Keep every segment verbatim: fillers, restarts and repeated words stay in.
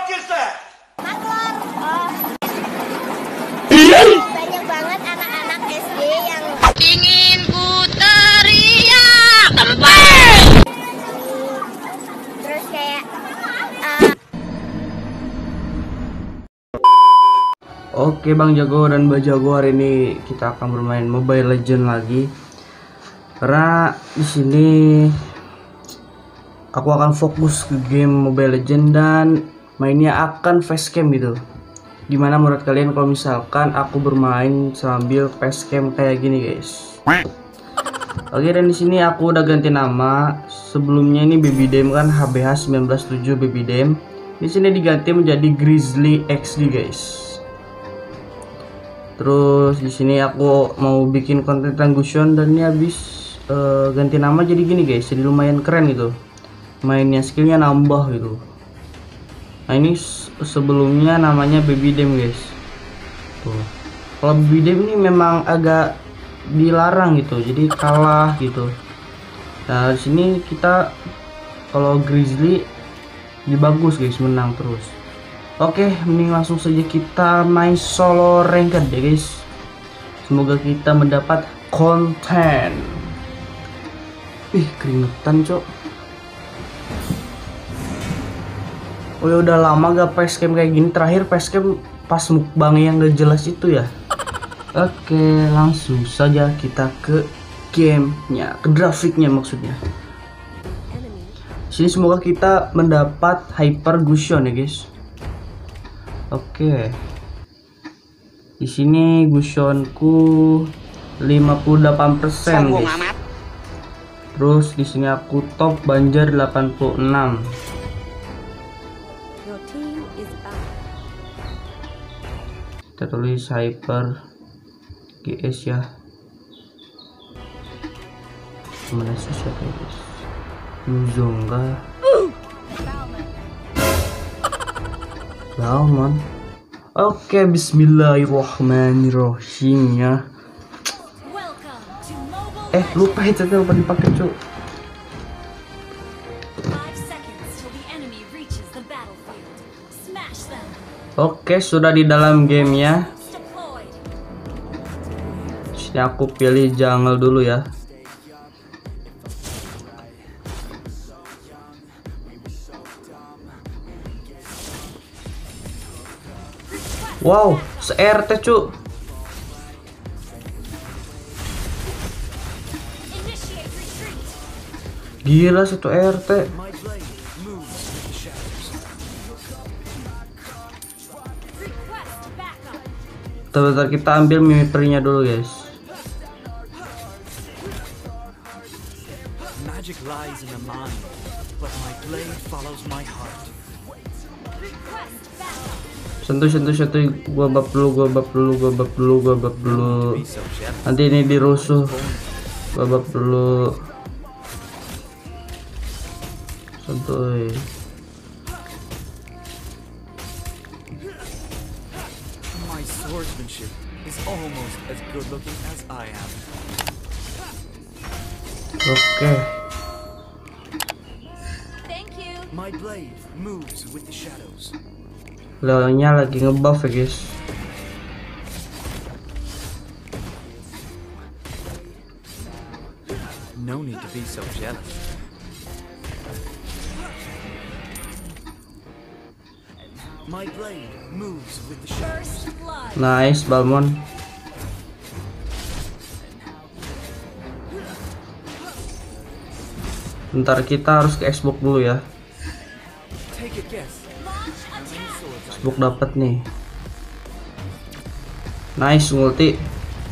is that? Maklor. Oh. Banyak banget anak-anak S D yang ingin ku teriak tempat. Terus kayak uh... Oke Bang Jago dan Mbak Jago, hari ini kita akan bermain Mobile Legends lagi. Karena di sini aku akan fokus ke game Mobile Legends dan mainnya akan facecam gitu. Gimana menurut kalian kalau misalkan aku bermain sambil facecam kayak gini, guys? Oke, dan di sini aku udah ganti nama. Sebelumnya ini Baby Dem kan, H B H satu sembilan tujuh Baby Dem. Di sini diganti menjadi Grizzly X D, guys. Terus di sini aku mau bikin konten Gusion dan ini habis uh, ganti nama jadi gini, guys. Jadi lumayan keren gitu. Mainnya skillnya nambah gitu. Nah ini sebelumnya namanya Baby Dem, guys. Tuh. Kalau Baby Dem ini memang agak dilarang gitu. Jadi kalah gitu. Nah di sini kita kalau Grizzly ini bagus, guys, menang terus. Oke, mending langsung saja kita main solo ranked ya, guys. Semoga kita mendapat konten. Ih, keringetan, cok. Oh ya, udah lama gak facecam kayak gini. Terakhir facecam pas mukbang yang gak jelas itu ya. Oke, langsung saja kita ke gamenya, ke grafiknya maksudnya. Sini semoga kita mendapat Hyper Gusion ya, guys. Oke, di sini Gusionku lima puluh delapan persen, guys. Terus di sini aku top Banjar delapan puluh enam. Kita tulis Hyper G S ya. Mana susah, guys? Yuzonga. Salmon. Oke, bismillahirrahmanirrahim ya. Eh, lupa itu lupa dipakai, cuk. Oke, sudah di dalam gamenya. Sini aku pilih jungle dulu ya. Wow, se-R T, cu. Gila, satu R T. Bentar-bentar, kita ambil mimipernya dulu, guys. Magic lies in the mind, but my blade follows my heart. Sentuh, sentuh, sentuh. Gua bab dulu, gua bab dulu, gua bab dulu, gua bab dulu. Nanti ini dirusuh. Gua bab dulu. Sentuh. My swordsmanship is almost as good looking as I am. Oke. My blade moves with the shadows. Leonnya lagi ngebuff ya, guys. No need to be so jealous. My blade moves with the shadows. Nice, Balmon. Bentar, kita harus ke Xbox dulu ya. Xbox dapat nih. Nice, multi.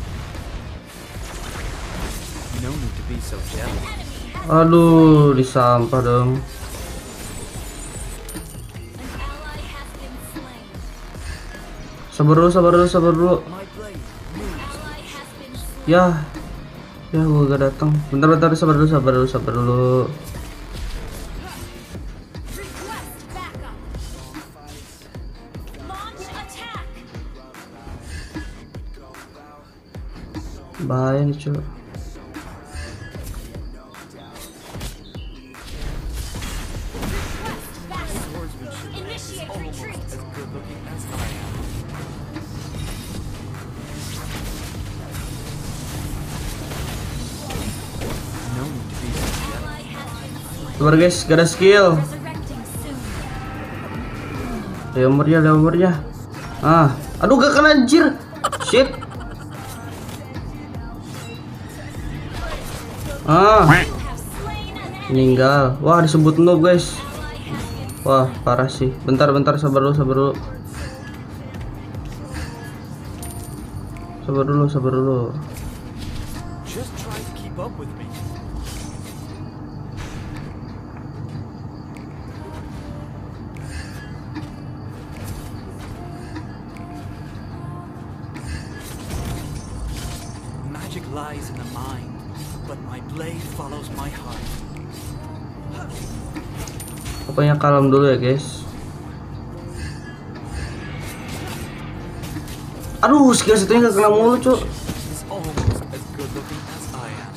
Aduh, disampah dong. Sabar dulu, sabar dulu, sabar dulu. Ya, ya gua gak datang. Bentar, bentar, sabar dulu, sabar dulu, sabar dulu. Bahaya nih, cuy. almost as good looking as I am. No need to be so jealous. Keluar guys, gak ada skill. Ada umurnya, ada umurnya. Ah, aduh gak kena anjir. Shit. Ah, meninggal. Wah, disebut noob guys. Wah, parah sih. Bentar, bentar, sabar dulu, sabar dulu. Sabar dulu, sabar dulu. Just try to keep up with me. Magic lies in the mind, but my blade follows my heart. Pokoknya kalem dulu ya guys. Aduh, skill satunya gak kena mulu cuy. Is almost as good looking as I am.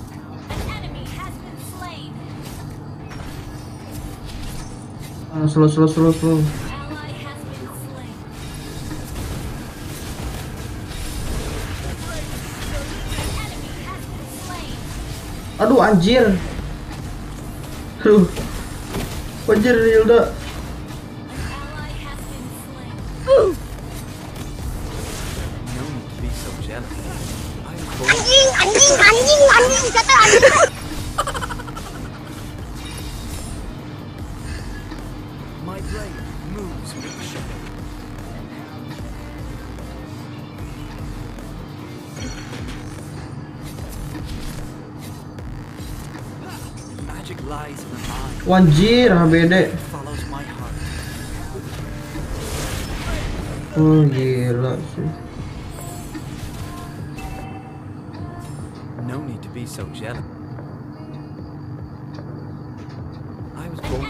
Ah, slow, slow, slow, slow. Aduh anjir. Aduh. Anjir Hilda. No need to be so jealous. I am both. Anjing, anjing, anjing, anjing, kata anjing. My blade moves with the shadow. Magic lies in the mind. Anjir, H B D. Follows my heart. Oh gila sih. No need to be so jealous. I was born.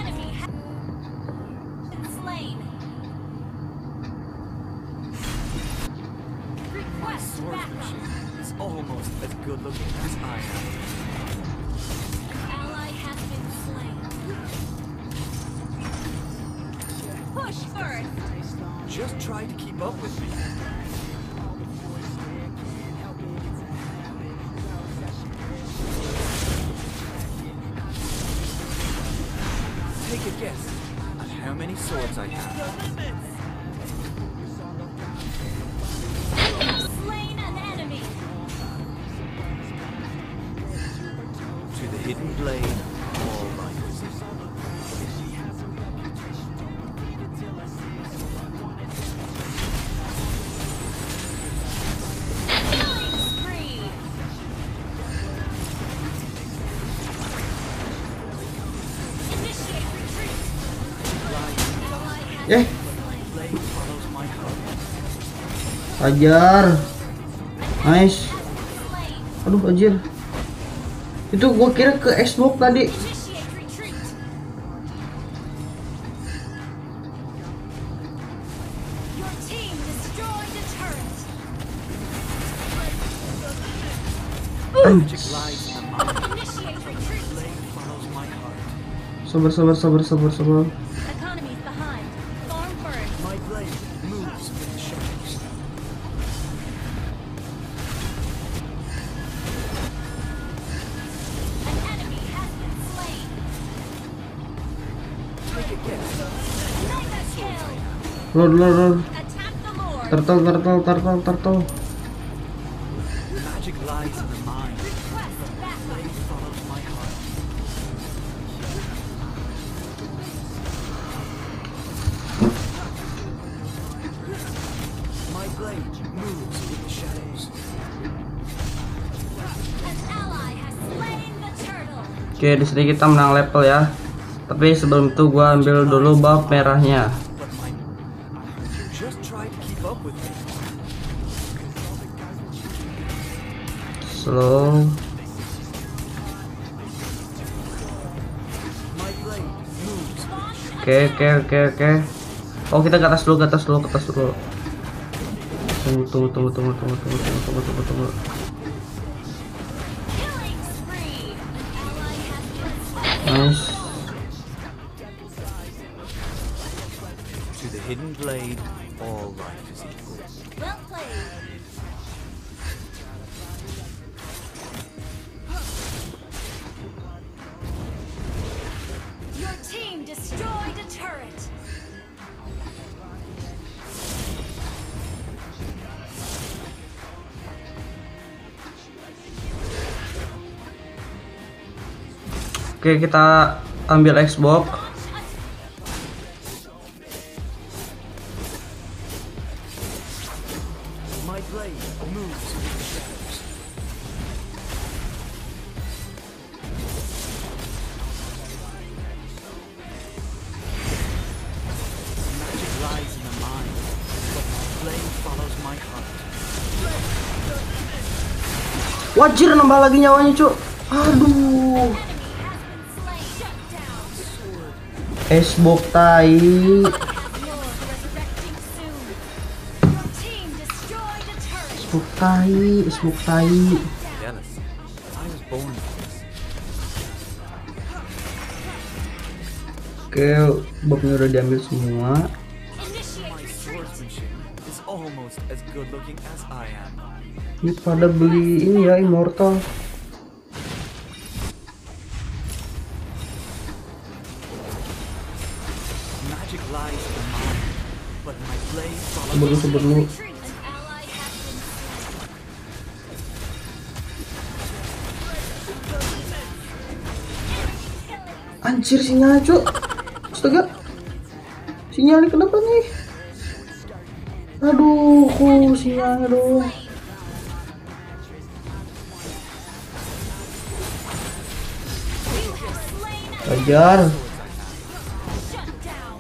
My swordsmanship is almost as good looking as I am. Push first. Just try to keep up with me. Take a guess at how many swords I have. Slain an enemy. To the hidden blade, all riders. Killing spree. Initiate retreat. Eh, Blade follows my heart. ajar. Nice. Slain. Aduh anjir. Itu gua kira ke Xbox tadi. Initiate retreat. Your team destroyed a turret. Magic lies in the mind. Initiate retreat. Blade follows my heart. Sabar, sabar, sabar, sabar, sabar. Economy's behind. Farm first. My blade moves with the shadows. An enemy has been slain. Take a guess. Mega kill. Lord, lord, lord. Attack the Lord. Turtle, turtle, turtle, turtle. Magic lies in the mind. Request backup. Blade follows my heart. My blade moves with the shadows. An ally has slain the turtle. Oke, di sini kita menang level ya. Tapi sebelum itu gua ambil dulu buff merahnya. But my just try to keep up with me. Slow. My blade moves. Oke, oke, oke, oke. Oh, kita ke atas dulu, ke atas dulu, ke atas dulu. Tunggu, tunggu, tunggu, tunggu, tunggu, tunggu, tunggu, tunggu, tunggu, tunggu. Killing spree. An ally has been slain. Nice. To the hidden blade, all life is equal. Well played. Your team destroyed a turret. Oke, kita ambil Xbox. My blade moves with the shadows. Magic lies in the mind, but my blade follows my heart. Wajir, nambah lagi nyawanya, cuk. Aduh. Xbox tai. Lord resurrecting soon. Your team destroyed a turret. Xbox tai, Xbox tai. Jealous. I was born for this. Oke, bobnya udah diambil semua. Initiate My retreat. swordsmanship is almost as good looking as I am. Ini pada beli ini ya, Immortal. Magic lies in the mind, but my blade follows. Sabar dulu, sabar dulu. Retreat. An ally has been slain. Anjir, sinyalnya, cuk. Astaga. Sinyalnya kenapa nih? Aduh, kok sinyalnya dong. You have slain a Ajar. shut down.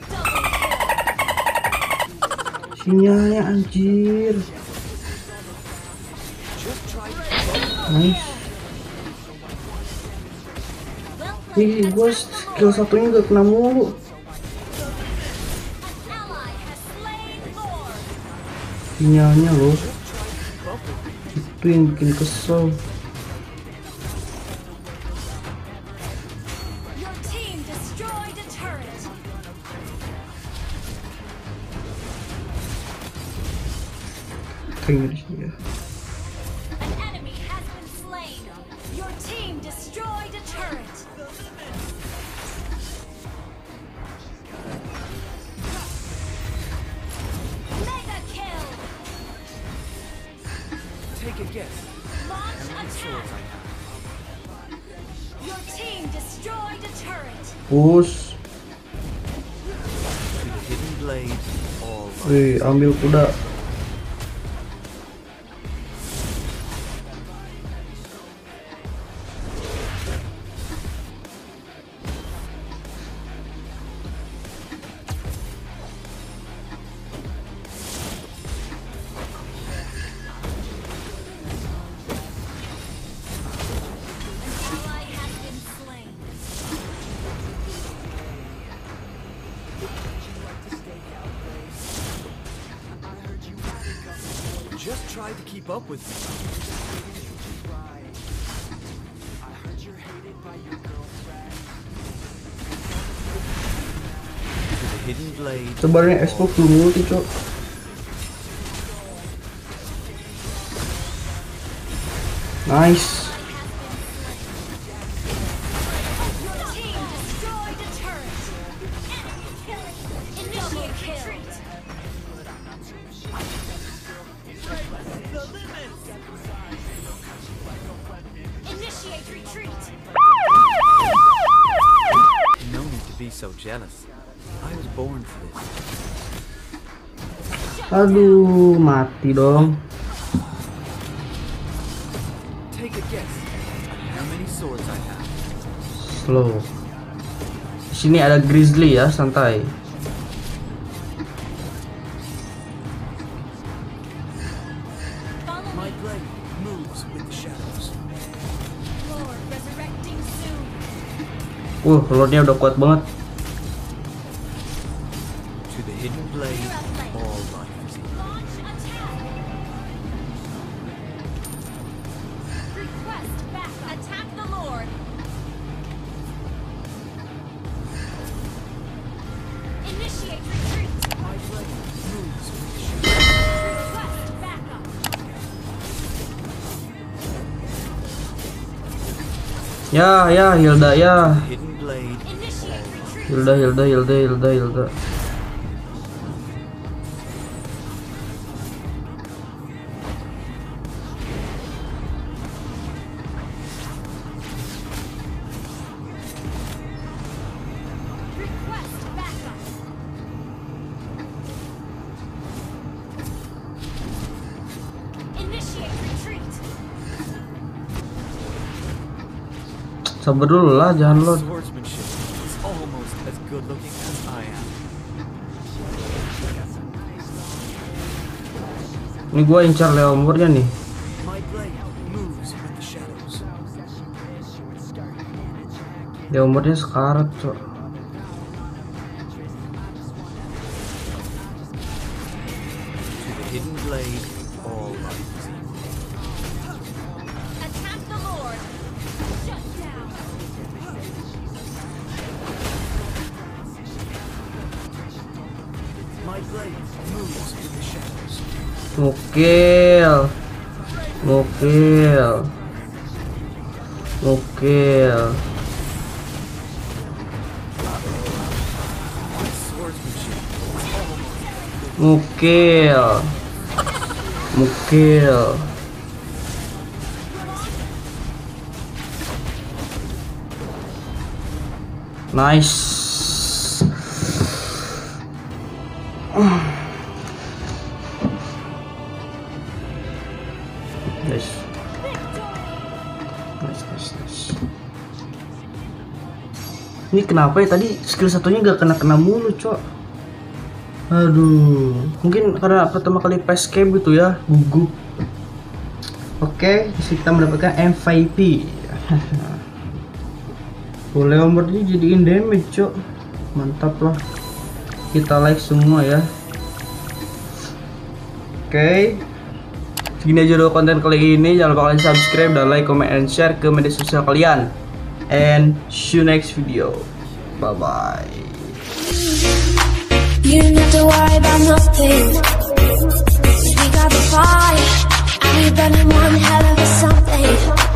Sinyalnya anjir. Nice. Ih, gue skill satunya gak kena mulu. Ally has slain Lord. Sinyalnya loh. Itu yang bikin kesel. Your team destroyed a turret. Kayak gitu ya. An enemy has been slain. Your team destroyed a turret. Mega kill. Take a guess. Launch How many swords I attack. have? Your team destroyed a turret. Push. To the hidden blade, all life. Wih, ambil kuda. Ally has been slain. Just try to keep up with me. To the hidden blade. Sebenarnya Xbox belum multi, cok. Nice. Your team destroyed a turret. Initiate retreat. Initiate retreat. No need to be so jealous. I was born for this. Aduh, mati dong. Take a guess at how many swords I have. Slow. Di sini ada Grizzly ya, santai. Follow My me. blade moves with the shadows. Lord resurrecting soon. Uh, lordnya udah kuat banget. To the hidden blade, all life is equal. Launch attack. Request backup. Attack the Lord. Initiate retreat. Ya, ya, Hilda ya. Hidden blade. Initiate retreat. Hilda, Hilda, Hilda, Hilda, Hilda. Request backup. Initiate retreat. Sabar dulu lah, jangan My load. swordsmanship is almost as good looking as I am. Ini gua incar Leomornya nih. My blade moves with the shadows. Leomornya sekarat, cok. To the hidden blade, all life is equal. Attack the Lord. Shut down. My blade moves with the shadows. Gokil. Gokil. Gokil. My swordsmanship is almost Gokil. Gokil. Nice. Nice. Nice, nice, nice. Ini kenapa ya tadi skill satunya gak kena-kena mulu, cok. Aduh, mungkin karena pertama kali pas camp gitu ya, gugup. Oke, di sini kita mendapatkan M V P. Boleh nomor ini jadiin damage, cok. Mantap lah. Kita like semua ya. Oke. Segini aja dulu konten kali ini. Jangan lupa kalian subscribe dan like, comment, and share ke media sosial kalian. And see you next video. Bye bye. You don't have to worry about nothing. We got the fire, and we burning one hell of a something.